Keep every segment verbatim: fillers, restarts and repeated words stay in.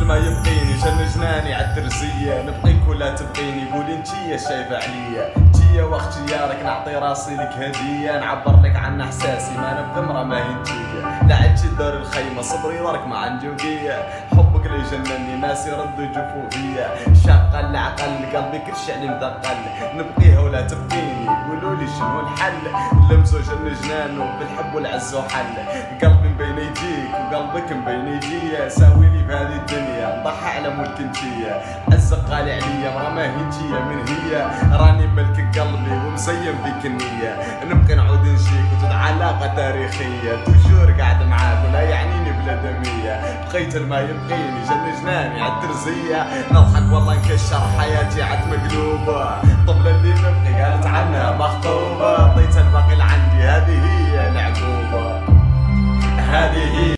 ما يبقيني جن جناني عالترزية، نبقيك ولا تبقيني قولي انتيا شايفة عليا، انتيا واختيارك نعطي راسي لك هدية، نعبر لك عن احساسي ما نبقى مرا ما هي انتيا، لعبتي دار الخيمة صبري دارك ما عندي وقية، حبك لي جنني ناس يردوا جفوفية، شاقة العقل قلبي كلشي علي مثقل، نبقيها ولا تبقيني قولولي شنو الحل، لمسو جن جنانو بالحب والعز وحل، قلبي مبين يجيك وقلبك مبين يجيا، ساويلي بهذه الدنيا نضحى على ملك انتيا، عزك غالي عليا مرا ما هي انتيا من هي، راني ملك قلبي ومزين فيك النية، نبقي نعود نجيك وتدعى علاقة تاريخية، توجور قاعد معاك ولا يعنيني بلا دمية، بقيت ما يبقيني جن جناني عالترزية، نضحك والله نكشر حياتي عاد مقلوبة، طبلة اللي نبقي قالت عنها مخطوبة، عطيتها الباقي اللي عندي هذه هي العقوبة، هذه هي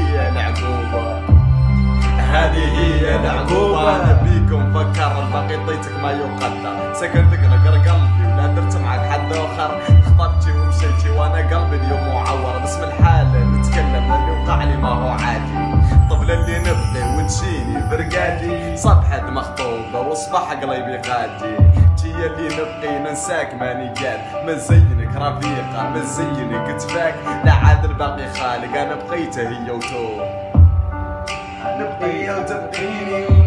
هذه هي العقوبة، أنا بيكم فكر الباقي طيتك ما يقدر، سكنتك نقر قلبي ولا درت معك حد آخر، خطبتي ومشيتي وأنا قلبي اليوم معور، باسم الحال نتكلم اللي وقع لي ما هو عادي، طبلة اللي نبقي وتجيني برقادي، صبحت مخطوبة وصبح قلبي قادي، تيا اللي نبقي ننساك ماني قاد، ما زينك رفيقة ما زينك تفاك، لا عاد الباقي خالق أنا بقيته هي وتو، نبقي وتبقيني.